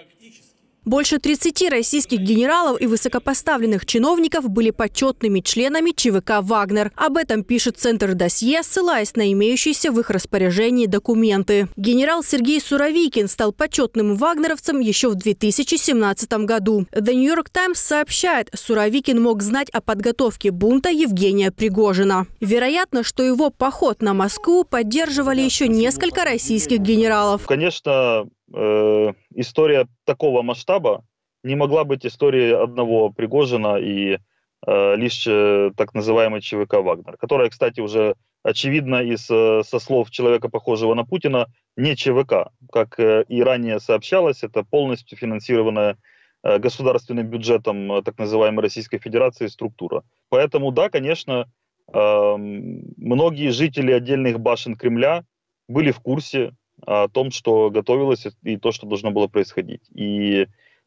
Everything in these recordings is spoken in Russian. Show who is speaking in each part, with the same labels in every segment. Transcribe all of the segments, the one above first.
Speaker 1: Больше 30 российских генералов и высокопоставленных чиновников были почетными членами ЧВК «Вагнер». Об этом пишет Центр досье, ссылаясь на имеющиеся в их распоряжении документы. Генерал Сергей Суровикин стал почетным вагнеровцем еще в 2017 году. The New York Times сообщает, Суровикин мог знать о подготовке бунта Евгения Пригожина. Вероятно, что его поход на Москву поддерживали еще несколько российских генералов.
Speaker 2: Конечно, история такого масштаба не могла быть историей одного Пригожина и лишь так называемой ЧВК «Вагнер», которая, кстати, уже очевидно со слов человека, похожего на Путина, не ЧВК. Как и ранее сообщалось, это полностью финансированная государственным бюджетом так называемой Российской Федерации структура. Поэтому, да, конечно, многие жители отдельных башен Кремля были в курсе о том, что готовилось и то, что должно было происходить. И,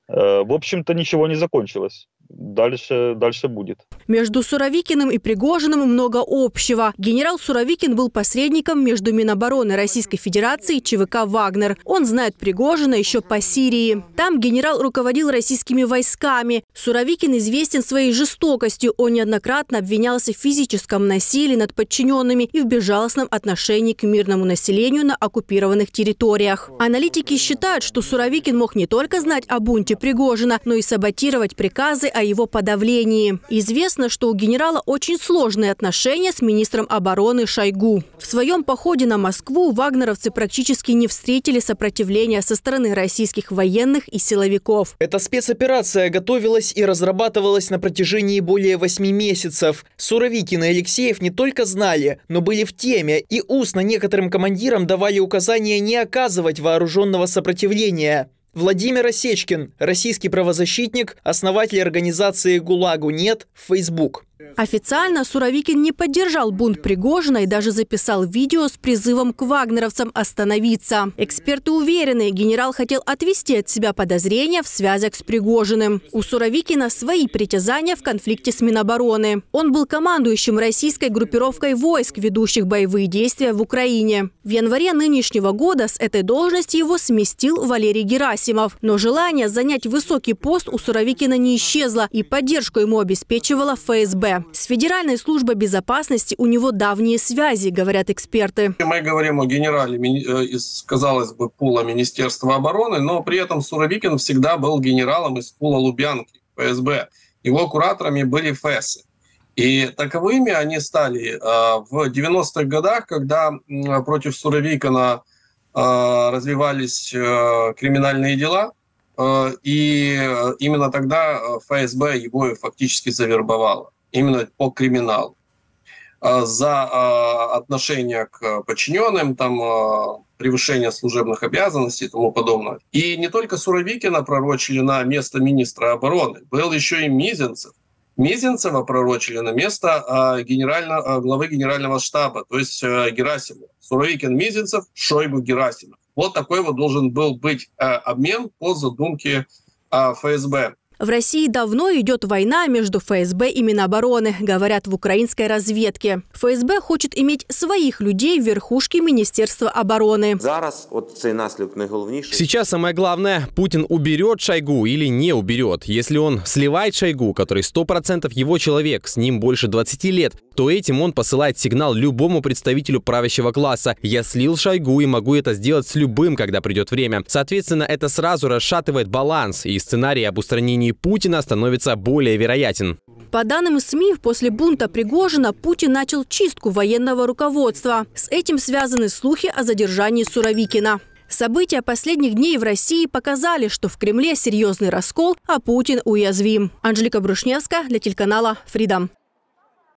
Speaker 2: в общем-то, ничего не закончилось. Дальше будет.
Speaker 1: Между Суровикиным и Пригожиным много общего. Генерал Суровикин был посредником между Минобороны Российской Федерации и ЧВК «Вагнер». Он знает Пригожина еще по Сирии. Там генерал руководил российскими войсками. Суровикин известен своей жестокостью. Он неоднократно обвинялся в физическом насилии над подчиненными и в безжалостном отношении к мирному населению на оккупированных территориях. Аналитики считают, что Суровикин мог не только знать о бунте Пригожина, но и саботировать приказы о его подавлении. Известно, что у генерала очень сложные отношения с министром обороны Шойгу. В своем походе на Москву вагнеровцы практически не встретили сопротивления со стороны российских военных и силовиков.
Speaker 3: Эта спецоперация готовилась и разрабатывалась на протяжении более 8 месяцев. Суровикин и Алексеев не только знали, но были в теме и устно некоторым командирам давали указания не оказывать вооруженного сопротивления. Владимир Осечкин, российский правозащитник, основатель организации «ГУЛАГу нет» в Facebook.
Speaker 1: Официально Суровикин не поддержал бунт Пригожина и даже записал видео с призывом к вагнеровцам остановиться. Эксперты уверены, генерал хотел отвести от себя подозрения в связях с Пригожиным. У Суровикина свои притязания в конфликте с Минобороны. Он был командующим российской группировкой войск, ведущих боевые действия в Украине. В январе нынешнего года с этой должности его сместил Валерий Герасимов. Но желание занять высокий пост у Суровикина не исчезло, и поддержку ему обеспечивала ФСБ. С Федеральной службой безопасности у него давние связи, говорят эксперты.
Speaker 4: Мы говорим о генерале из, казалось бы, пула Министерства обороны, но при этом Суровикин всегда был генералом из пула Лубянки, ФСБ. Его кураторами были ФЭСы. И таковыми они стали в 90-х годах, когда против Суровикина развивались криминальные дела. И именно тогда ФСБ его фактически завербовало. Именно по криминалу. За отношение к подчиненным, превышение служебных обязанностей и тому подобное. И не только Суровикина пророчили на место министра обороны, был еще и Мизинцев. Мизинцева пророчили на место главы генерального штаба, то есть Герасимова. Суровикин, Мизинцев, Шойгу, Герасимов. Вот такой вот должен был быть обмен по задумке ФСБ.
Speaker 1: В России давно идет война между ФСБ и Минобороны, говорят в украинской разведке. ФСБ хочет иметь своих людей в верхушке Министерства обороны.
Speaker 5: Сейчас самое главное, Путин уберет Шойгу или не уберет. Если он сливает Шойгу, который 100% его человек, с ним больше 20 лет, то этим он посылает сигнал любому представителю правящего класса. Я слил Шойгу и могу это сделать с любым, когда придет время. Соответственно, это сразу расшатывает баланс, и сценарий об устранении Путина становится более вероятен.
Speaker 1: По данным СМИ, после бунта Пригожина Путин начал чистку военного руководства. С этим связаны слухи о задержании Суровикина. События последних дней в России показали, что в Кремле серьезный раскол, а Путин уязвим. Анжелика Брушневская для телеканала Freedom.